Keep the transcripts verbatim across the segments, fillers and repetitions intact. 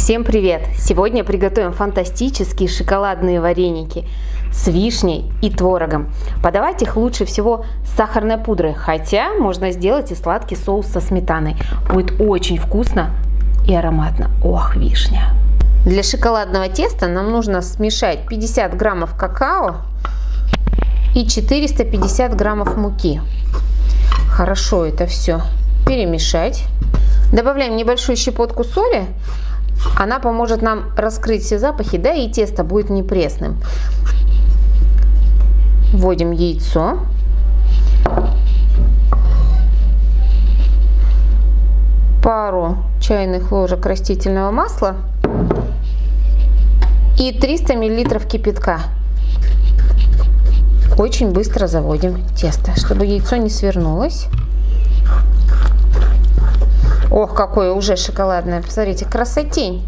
Всем привет! Сегодня приготовим фантастические шоколадные вареники с вишней и творогом. Подавать их лучше всего с сахарной пудрой, хотя можно сделать и сладкий соус со сметаной. Будет очень вкусно и ароматно. Ох, вишня! Для шоколадного теста нам нужно смешать пятьдесят граммов какао и четыреста пятьдесят граммов муки. Хорошо это все перемешать. Добавляем небольшую щепотку соли. Она поможет нам раскрыть все запахи, да, и тесто будет не пресным. Вводим яйцо. Пару чайных ложек растительного масла и триста миллилитров кипятка. Очень быстро заводим тесто, чтобы яйцо не свернулось. Ох, какое уже шоколадное, посмотрите, красотень.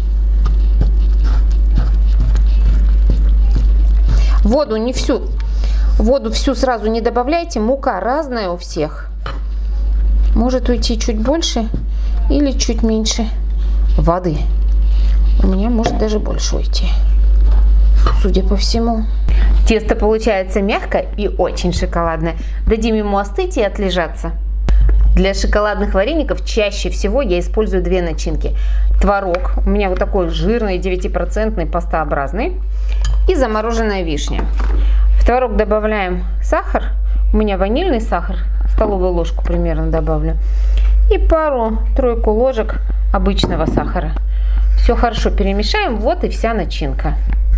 Воду не всю, воду всю сразу не добавляйте, мука разная у всех. Может уйти чуть больше или чуть меньше воды. У меня может даже больше уйти, судя по всему. Тесто получается мягкое и очень шоколадное. Дадим ему остыть и отлежаться. Для шоколадных вареников чаще всего я использую две начинки. Творог, у меня вот такой жирный, девятипроцентный, пастообразный, и замороженная вишня. В творог добавляем сахар, у меня ванильный сахар, столовую ложку примерно добавлю, и пару-тройку ложек обычного сахара. Все хорошо перемешаем, вот и вся начинка.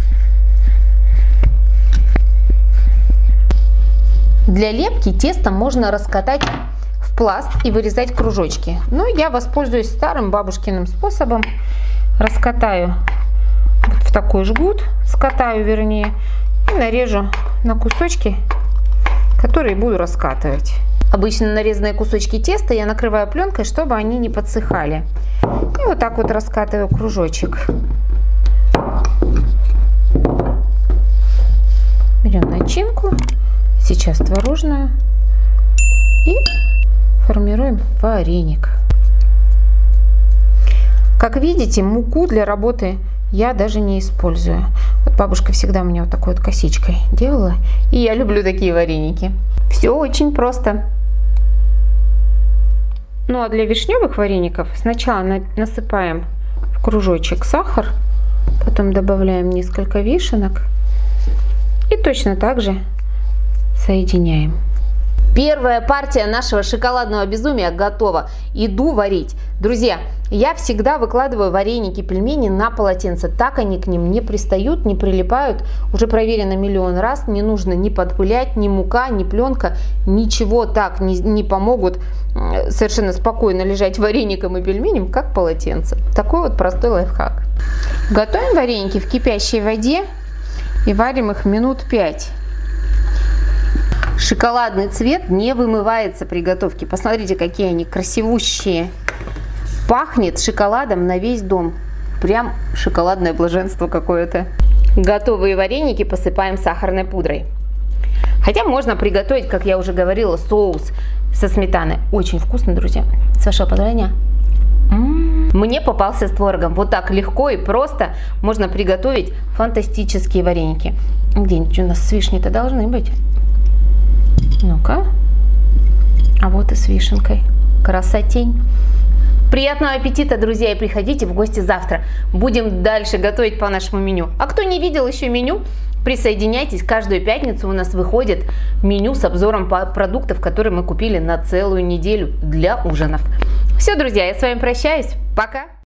Для лепки тесто можно раскатать пласт и вырезать кружочки. Но я воспользуюсь старым бабушкиным способом. Раскатаю вот в такой жгут, скатаю вернее, и нарежу на кусочки, которые буду раскатывать. Обычно нарезанные кусочки теста я накрываю пленкой, чтобы они не подсыхали. И вот так вот раскатываю кружочек. Берем начинку, сейчас творожную, и формируем вареник. Как видите, муку для работы я даже не использую. Вот бабушка всегда у меня вот такой вот косичкой делала, и я люблю такие вареники. Все очень просто. Ну а для вишневых вареников сначала насыпаем в кружочек сахар, потом добавляем несколько вишенок и точно так же соединяем. Первая партия нашего шоколадного безумия готова. Иду варить. Друзья, я всегда выкладываю вареники, пельмени на полотенце. Так они к ним не пристают, не прилипают. Уже проверено миллион раз. Не нужно ни подпылять, ни мука, ни пленка. Ничего так не, не помогут совершенно спокойно лежать вареником и пельменем, как полотенце. Такой вот простой лайфхак. Готовим вареники в кипящей воде и варим их минут пять. Шоколадный цвет не вымывается при готовке. Посмотрите, какие они красивущие. Пахнет шоколадом на весь дом. Прям шоколадное блаженство какое-то. Готовые вареники посыпаем сахарной пудрой. Хотя можно приготовить, как я уже говорила, соус со сметаной. Очень вкусно, друзья. С вашего позволения. М-м-м. Мне попался с творогом. Вот так легко и просто можно приготовить фантастические вареники. Где-нибудь у нас с вишней-то должны быть. Ну-ка, а вот и с вишенкой. Красотень. Приятного аппетита, друзья, и приходите в гости завтра. Будем дальше готовить по нашему меню. А кто не видел еще меню, присоединяйтесь. Каждую пятницу у нас выходит меню с обзором продуктов, которые мы купили на целую неделю для ужинов. Все, друзья, я с вами прощаюсь. Пока!